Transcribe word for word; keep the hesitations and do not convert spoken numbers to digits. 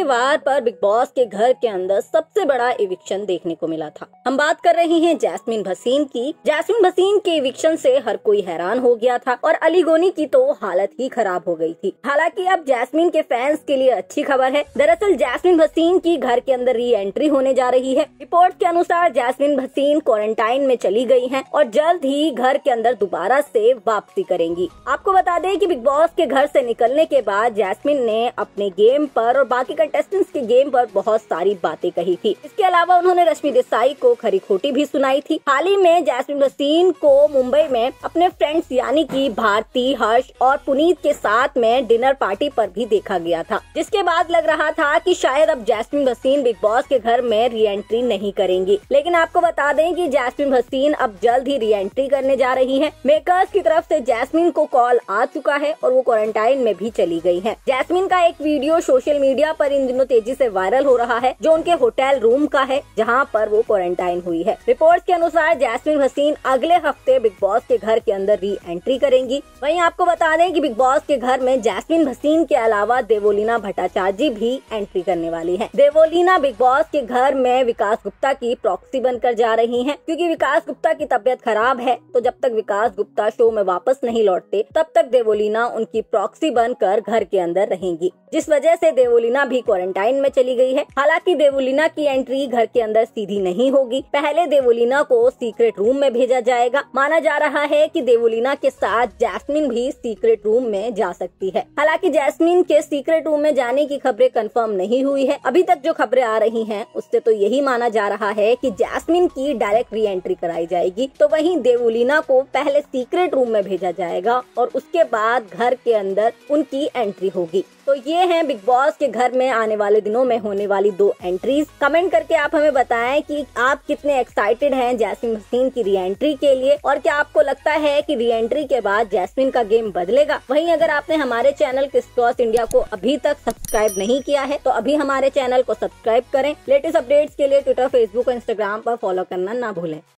शुक्रवार पर big boss के घर के अंदर सबसे बड़ा इविक्शन देखने को मिला था। हम बात कर रहे हैं जैस्मीन भसीन की। जैस्मीन भसीन के इविक्शन से हर कोई हैरान हो गया था और अली गोनी की तो हालत ही खराब हो गई थी। हालांकि अब जैस्मीन के फैंस के लिए अच्छी खबर है। दरअसल जैस्मीन भसीन की घर के अंदर री एंट्री होने जा रही है। रिपोर्ट के अनुसार जैस्मीन भसीन क्वारंटाइन में चली गई हैं और जल्द ही घर के अंदर दोबारा से वापसी करेंगी। आपको बता दें कि बिग बॉस के घर से निकलने के बाद जैस्मीन ने अपने गेम पर और बाकी कंटेस्टेंट्स के गेम पर बहुत सारी बातें कही थी। इसके अलावा उन्होंने रश्मि देसाई को खरी खोटी भी सुनाई थी। हाल ही में जैस्मीन भसीन को मुंबई में अपने फ्रेंड्स यानी कि भारती, हर्ष और पुनीत के साथ में डिनर पार्टी पर भी देखा गया था, जिसके बाद लग रहा था कि शायद अब जैस्मीन भसीन बिग बॉस के घर में री एंट्री नहीं करेंगी। लेकिन आपको बता दें कि जैस्मीन भसीन अब जल्द ही री एंट्री करने जा रही है। मेकर्स की तरफ से जैस्मीन को कॉल आ चुका है और वो क्वारंटाइन में भी चली गई है। जैस्मीन का एक वीडियो सोशल मीडिया पर इन दिनों तेजी से वायरल हो रहा है, जो उनके होटल रूम का है जहां पर वो क्वारंटाइन हुई है। रिपोर्ट्स के अनुसार जैस्मीन भसीन अगले हफ्ते बिग बॉस के घर के अंदर री एंट्री करेंगी। वहीं आपको बता दें कि बिग बॉस के घर में जैस्मीन भसीन के अलावा देवोलीना भट्टाचार्य भी एंट्री करने वाली है। देवोलीना बिग बॉस के घर में विकास गुप्ता की प्रॉक्सी बनकर जा रही है, क्योंकि विकास गुप्ता की तबियत खराब है। तो जब तक विकास गुप्ता शो में वापस नहीं लौटते तब तक देवोलीना उनकी प्रॉक्सी बनकर घर के अंदर रहेंगी, जिस वजह से देवोलीना भी क्वारंटाइन में चली गई है। हालांकि देवोलीना की एंट्री घर के अंदर सीधी नहीं होगी। पहले देवोलीना को सीक्रेट रूम में भेजा जाएगा। माना जा रहा है कि देवोलीना के साथ जैस्मीन भी सीक्रेट रूम में जा सकती है। हालांकि जैस्मीन के सीक्रेट रूम में जाने की खबरें कंफर्म नहीं हुई है। अभी तक जो खबरें आ रही हैं उससे तो यही माना जा रहा है कि जैस्मीन की डायरेक्ट री एंट्री कराई जाएगी, तो वहीं देवोलीना को पहले सीक्रेट रूम में भेजा जाएगा और उसके बाद घर के अंदर उनकी एंट्री होगी। तो ये हैं बिग बॉस के घर में आने वाले दिनों में होने वाली दो एंट्रीज। कमेंट करके आप हमें बताएं कि आप कितने एक्साइटेड हैं जैस्मीन भसीन की री एंट्री के लिए, और क्या आपको लगता है कि री एंट्री के बाद जैस्मीन का गेम बदलेगा। वहीं अगर आपने हमारे चैनल क्रिस क्रॉस इंडिया को अभी तक सब्सक्राइब नहीं किया है तो अभी हमारे चैनल को सब्सक्राइब करें। लेटेस्ट अपडेट्स के लिए ट्विटर, फेसबुक और इंस्टाग्राम पर फॉलो करना ना भूलें।